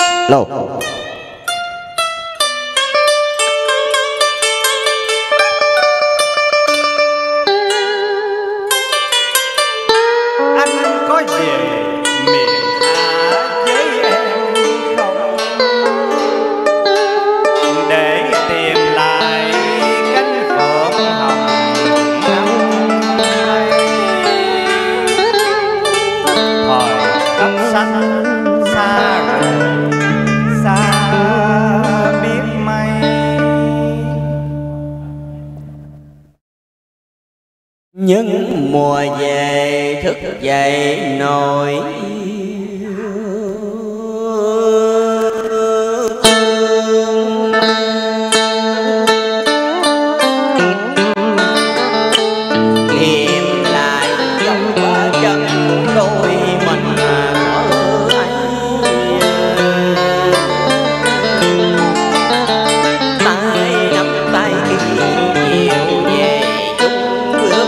Lô. Anh có về miền Hạ với em không, để tìm lại cánh phượng hồng năm ấy. Thời cấp xanh xa rồi, xa biết mấy. Những mùa về thức dậy nỗi tìm lại dòng ba chân đôi mình ở ấy, tay nắm tay chiều về chung bước.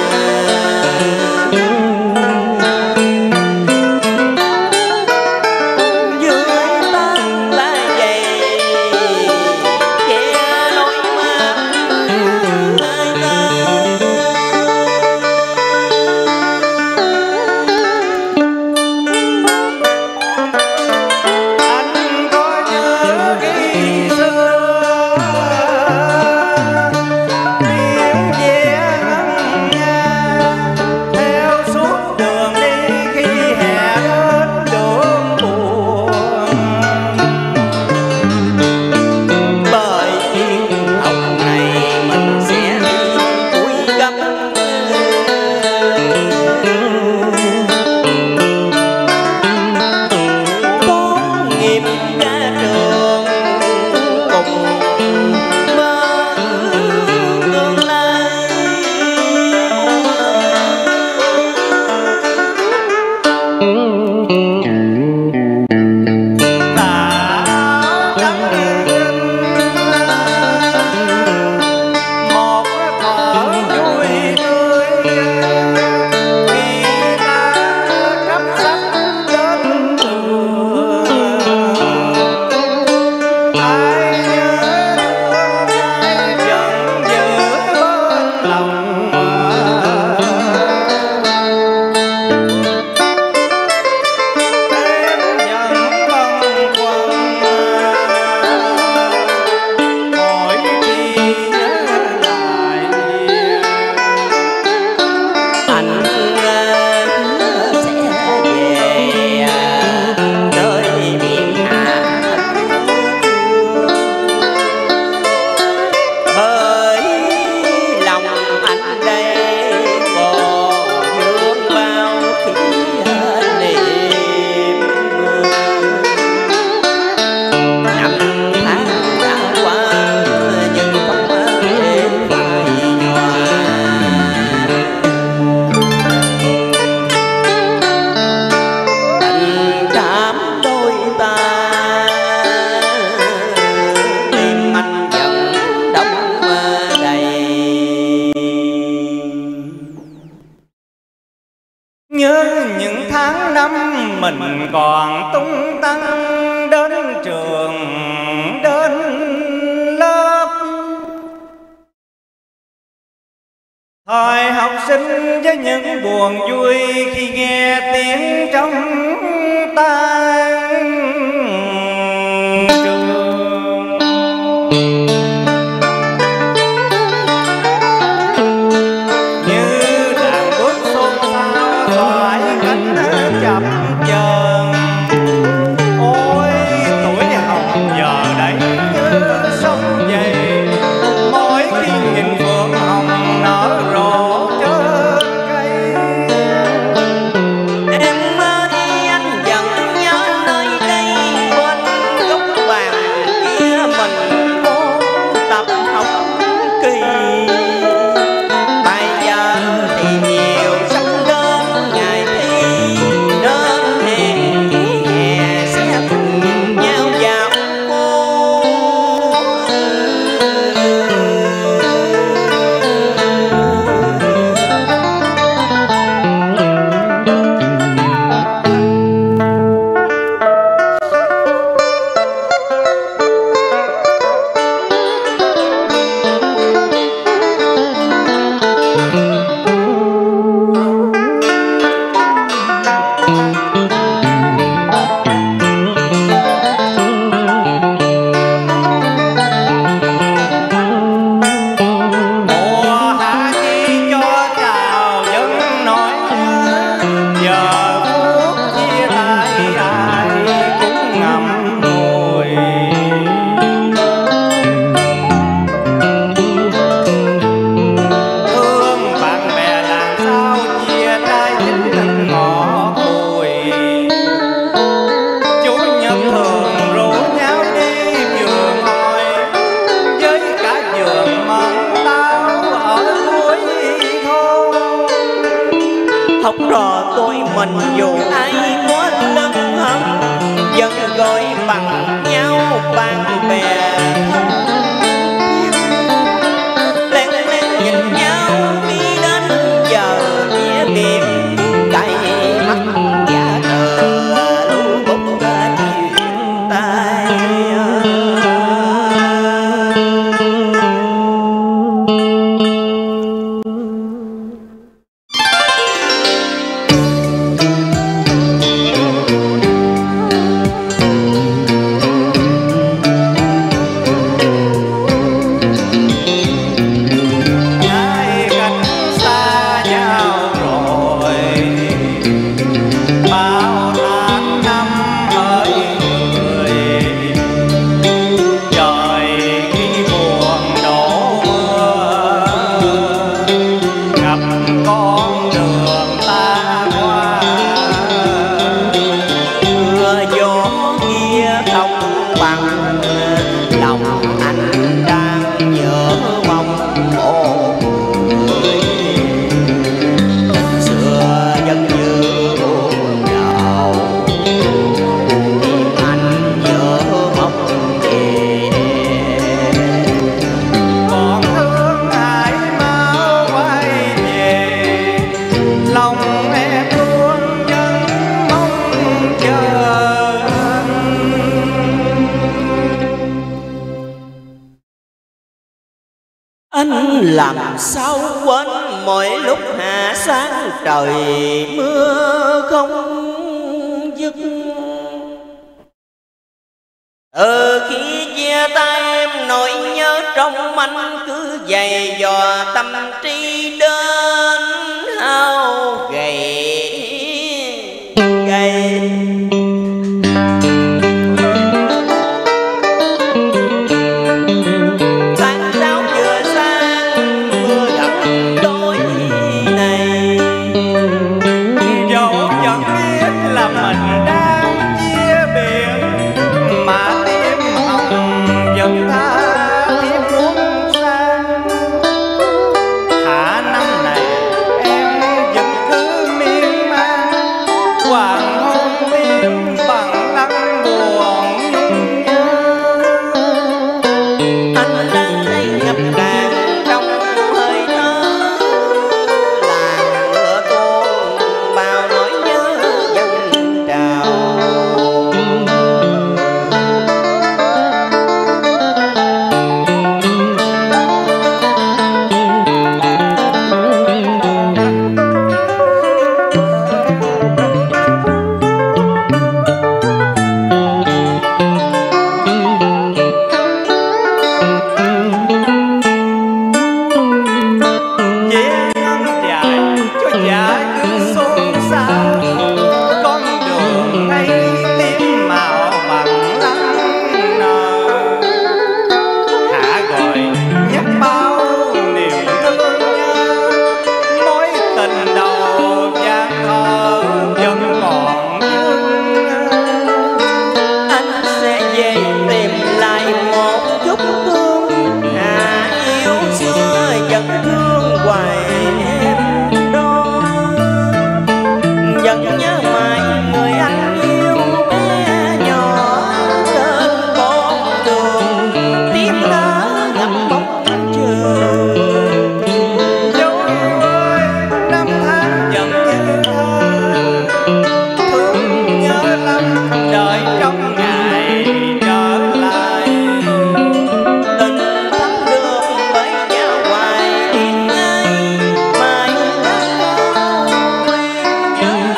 Nhớ những tháng năm mình còn tung tăng đến trường đến lớp, thời học sinh với những buồn vui khi nghe tiếng trong tan trường. Như đàn bước xôn xao xoải cánh chập chờn, ôi tuổi hồng giờ đây như sông về, mỗi khi nhìn phượng hồng nở rộ trên cây. Em ơi gọi bằng nhau bạn bè, lén lén nhìn nhau đi đến giờ chia biệt, cay mắt giả thờ lũ bút chuyện tay. Anh làm sao quên mỗi lúc hạ sáng trời mưa không dứt. Khi chia tay em nỗi nhớ trong anh cứ dày dò tâm trí đến hao gầy gầy.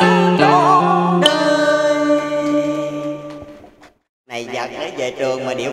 Này giật để về trường mà điệu